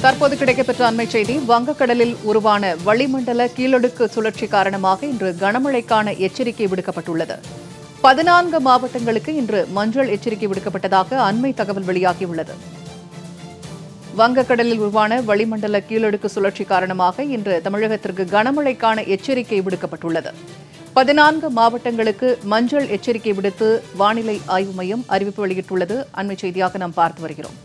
தற்போது கிடைக்கப்பெற்ற அண்மை செய்தி. வங்கக்கடலில் உருவான வளிமண்டல கீழடுக்கு சுழற்சி காரணமாக இன்று கனமழைக்கான எச்சரிக்கை விடுக்கப்பட்டுள்ளது. 14 மாவட்டங்களுக்கு இன்று மஞ்சள் எச்சரிக்கை விடுக்கப்பட்டதாக அண்மை தகவல் வெளியாகியுள்ளது. வங்கக்கடலில் உருவான வளிமண்டல கீழடுக்கு சுழற்சி காரணமாக இன்று தமிழகத்திற்கு கனமழைக்கான எச்சரிக்கை விடுக்கப்பட்டுள்ளது. 14 மாவட்டங்களுக்கு மஞ்சள் எச்சரிக்கை விடுத்து வானிலை ஆய்வு மையம் அறிவிப்பு வெளியிட்டுள்ளது. அண்மை செய்தியாக நாம் பார்த்து வருகிறோம்.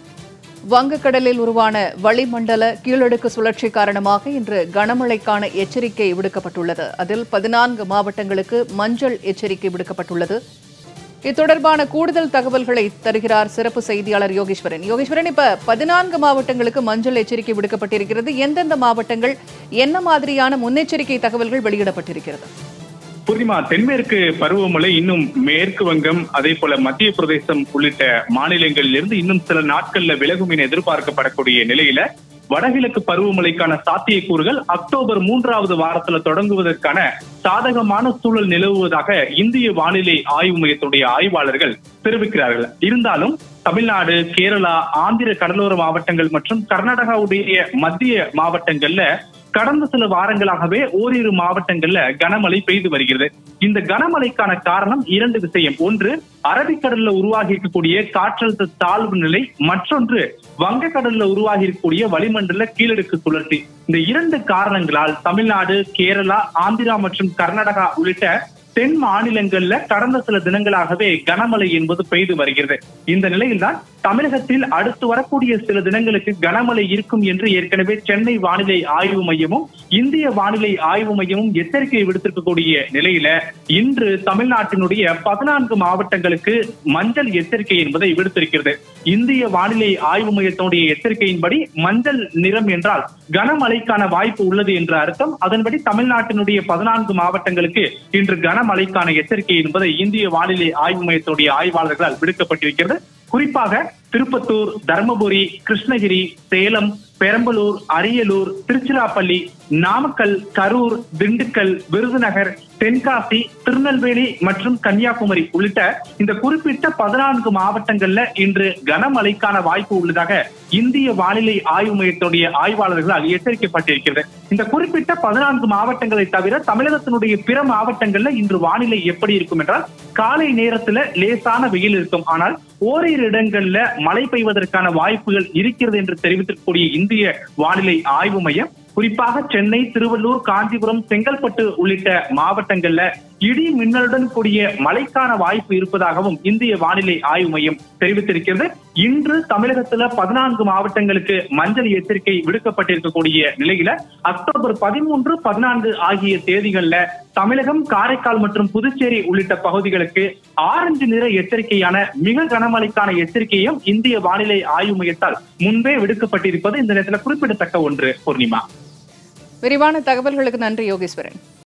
வங்கக்கடலில் உருவான வளிமண்டல கீழடுக்கு சுழற்சி காரணமாக இன்று கனமழைக்கான எச்சரிக்கை விடுக்கப்பட்டுள்ளது. அதில் 14 மாவட்டங்களுக்கு மஞ்சள் எச்சரிக்கை விடுக்கப்பட்டுள்ளது. இது தொடர்பான கூடுதல் தகவல்களை தருகிறார் சிறப்பு செய்தியாளர் யோகேஸ்வரன். இப்ப 14 மாவட்டங்களுக்கு மஞ்சள் எச்சரிக்கை விடுக்கப்பட்டிருக்கிறது. எந்தெந்த மாவட்டங்கள், என்ன மாதிரியான முன்னெச்சரிக்கை தகவல்கள் வெளியிடப்பட்டிருக்கிறது? பூர்ணிமா, தென்மேற்கு பருவமழை இன்னும் மேற்கு வங்கம், அதே போல மத்திய பிரதேசம் உள்ளிட்ட மாநிலங்களில் இருந்து இன்னும் சில நாட்கள்ல விலகும் என எதிர்பார்க்கப்படக்கூடிய நிலையில வடகிழக்கு பருவமழைக்கான சாத்தியக்கூறுகள் அக்டோபர் 3வது வாரத்துல தொடங்குவதற்கான சாதகமான சூழல் நிலவுவதாக இந்திய வானிலை ஆய்வு மையத்துடைய ஆய்வாளர்கள் தெரிவிக்கிறார்கள். இருந்தாலும் தமிழ்நாடு, கேரளா, ஆந்திர கடலோர மாவட்டங்கள் மற்றும் கர்நாடகாவுடைய மத்திய மாவட்டங்கள்ல கடந்த சில வாரங்களாகவே ஓரிரு மாவட்டங்கள்ல கனமழை பெய்து வருகிறது. இந்த கனமழைக்கான காரணம் 2 விஷயம். ஒன்று, அரபிக்கடல்ல உருவாகி இருக்கக்கூடிய காற்றழுத்த தாழ்வு நிலை, மற்றொன்று வங்கக்கடல்ல உருவாகி இருக்கக்கூடிய வளிமண்டல கீழடுக்கு சுழற்சி. இந்த 2 காரணங்களால் தமிழ்நாடு, கேரளா, ஆந்திரா மற்றும் கர்நாடகா உள்ளிட்ட தென் மாநிலங்கள்ல கடந்த சில தினங்களாகவே கனமழை என்பது பெய்து வருகிறது. இந்த நிலையில்தான் தமிழகத்தில் அடுத்து வரக்கூடிய சில தினங்களுக்கு கனமழை இருக்கும் என்று ஏற்கனவே சென்னை வானிலை ஆய்வு மையமும் இந்திய வானிலை ஆய்வு மையமும் எச்சரிக்கை விடுத்திருக்கக்கூடிய நிலையில இன்று தமிழ்நாட்டினுடைய 14 மாவட்டங்களுக்கு மஞ்சள் எச்சரிக்கை என்பதை விடுத்திருக்கிறது. இந்திய வானிலை ஆய்வு மையத்தினுடைய எச்சரிக்கையின்படி மஞ்சள் நிறம் என்றால் கனமழைக்கான வாய்ப்பு உள்ளது என்ற அர்த்தம். அதன்படி தமிழ்நாட்டினுடைய 14 மாவட்டங்களுக்கு இன்று கனமழைக்கான எச்சரிக்கை என்பதை இந்திய வானிலை ஆய்வு மையத்துடைய ஆய்வாளர்களால் விடுக்கப்பட்டிருக்கிறது. குறிப்பாக திருப்பத்தூர், தர்மபுரி, கிருஷ்ணகிரி, சேலம், பெரம்பலூர், அரியலூர், திருச்சிராப்பள்ளி, நாமக்கல், கரூர், திண்டுக்கல், விருதுநகர், தென்காசி, திருநெல்வேலி மற்றும் கன்னியாகுமரி உள்ளிட்ட இந்த குறிப்பிட்ட 14 மாவட்டங்கள்ல இன்று கனமழைக்கான வாய்ப்பு உள்ளதாக இந்திய வானிலை ஆய்வு மையத்துடைய ஆய்வாளர்களால் எச்சரிக்கப்பட்டிருக்கிறது. இந்த குறிப்பிட்ட 14 மாவட்டங்களை தவிர தமிழகத்தினுடைய பிற மாவட்டங்கள்ல இன்று வானிலை எப்படி இருக்கும் என்றால், காலை நேரத்துல லேசான வெயில் இருக்கும். ஆனால் ஓரிரு இடங்கள்ல மழை பெய்வதற்கான வாய்ப்புகள் இருக்கிறது என்று தெரிவித்திருக்கக்கூடிய இந்திய வானிலை ஆய்வு மையம் குறிப்பாக சென்னை, திருவள்ளூர், காஞ்சிபுரம், செங்கல்பட்டு உள்ளிட்ட மாவட்டங்கள்ல இடி மின்னலுடன் கூடிய மழைக்கான வாய்ப்பு இருப்பதாகவும் இந்திய வானிலை ஆய்வு மையம் தெரிவித்திருக்கிறது. இன்று தமிழகத்துல 14 மாவட்டங்களுக்கு மஞ்சள் எச்சரிக்கை விடுக்கப்பட்டிருக்கக்கூடிய நிலையில அக்டோபர் 13, 14 ஆகிய தேதிகள்ல தமிழகம், காரைக்கால் மற்றும் புதுச்சேரி உள்ளிட்ட பகுதிகளுக்கு ஆரஞ்சு நிற எச்சரிக்கையான மிக கனமழைக்கான எச்சரிக்கையும் இந்திய வானிலை ஆய்வு மையத்தால் முன்பே விடுக்கப்பட்டிருப்பது இந்த நேரத்தில் குறிப்பிடத்தக்க ஒன்று. பூர்ணிமா, விரிவான தகவல்களுக்கு நன்றி யோகேஸ்வரன்.